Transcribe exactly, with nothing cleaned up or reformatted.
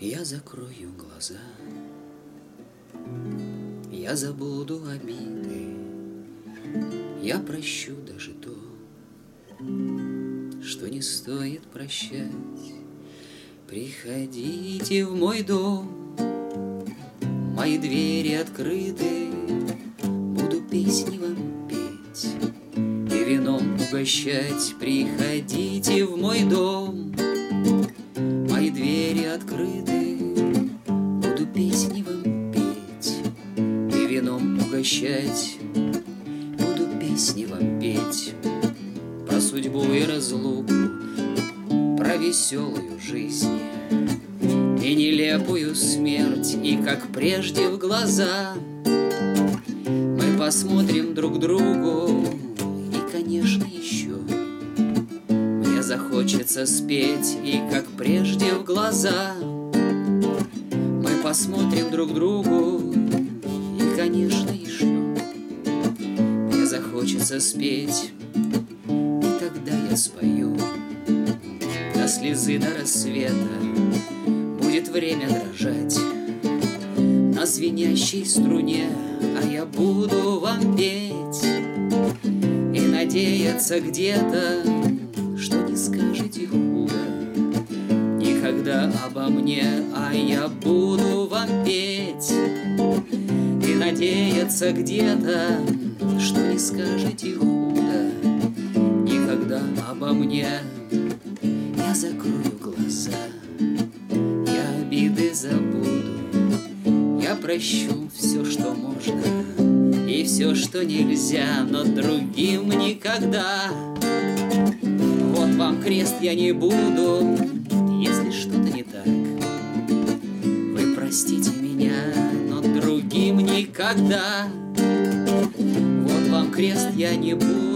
Я закрою глаза, я забуду обиды, я прощу даже то, что не стоит прощать. Приходите в мой дом, мои двери открыты, буду песни вам петь и вином угощать. Приходите в мой дом, мои двери открыты, буду песни вам петь и вином угощать. Буду песни вам петь про судьбу и разлуку, про веселую жизнь и нелепую смерть. И как прежде в глаза мы посмотрим друг другу, и, конечно, еще мне захочется спеть. И как прежде в глаза мы посмотрим друг другу, и, конечно, еще мне захочется спеть. И тогда я спою до слезы, до рассвета. Будет время дрожать на звенящей струне, а я буду вам петь и надеяться где-то, что не скажете худо никогда обо мне. А я буду вам петь и надеяться где-то, что не скажете худо никогда обо мне. Я закрою глаза, я обиды забуду, я прощу все, что можно, и все, что нельзя, но другим никогда. Вот вам крест, я не буду, если что-то не так, вы простите меня, но другим никогда. Вот вам крест, я не буду,